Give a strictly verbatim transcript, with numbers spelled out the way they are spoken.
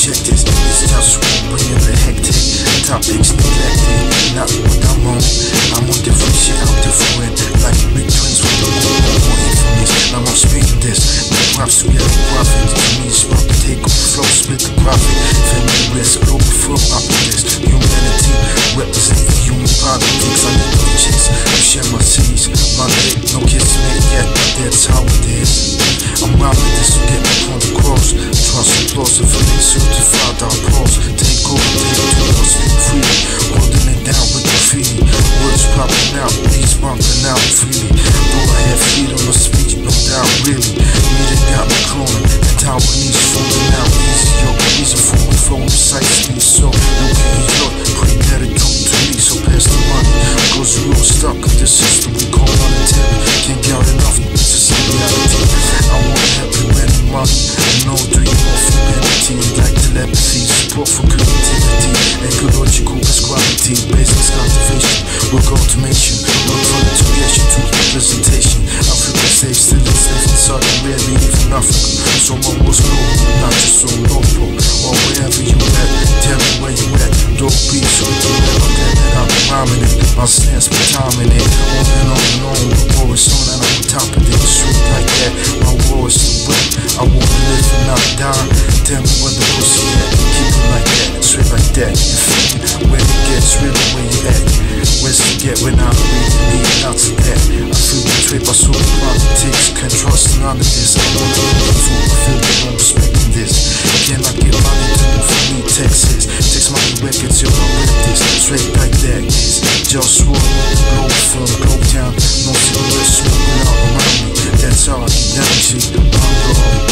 check this. It's JustWar, bringing the hectic. Topics neglected, not what I'm on. I'm on different shit, I'm different. Like big twins with the more information. I'm on speed this. No props to get a profit. To me, it's about to take over flow, split the profit. Family risk, global firm optimist. Humanity, representing human politics. I need no chase, you share my seeds. My leg, no kids made yet, but that's how it is. I'm robbing this to get my point across. Trust applause, if it ain't certified, I'll pause. Take over, take over, speak freely. Holding it down with graffiti. Words popping out, beats bumping out freely. Though I have feet on my speech, no doubt, really. Meeting got me cloning, and Taiwanese falling out easy. Yo, easy for me, flowing precisely. So, you can enjoy, pretty better do to me. So pass the money, cause you're all stuck in this system we call monetary. Can't get enough, this is reality. I wanna help you any money. No dream of humanity, like telepathy, support for creativity, ecological prescribity, basics cultivation, work automation, work for integration to representation. Africa safe, still enslaved inside and rarely even Africa. So my was global, not just on local, or wherever you at. Tell me where you at, don't be so you never get that I'm rhyming it. My stance be timing it, on and on and on. The war is on and I'm on top of it, straight like that. My war is the way, I wanna live and not die. Tell me where the pussy at, keep it like that, straight like that. You feel me? When it gets really where you at. Where's to get when I really need not to that. I feel betrayed by so many politics, can't trust none of this. I wanna live to I feel that I'm respecting this. Cannot get money to do for me, Texas. Text money records, yo, I rip this, straight like that. It's JustWar, Globalfirm, Globe Town. No cigarettes smoking out around me. That's how I get down, G. I'm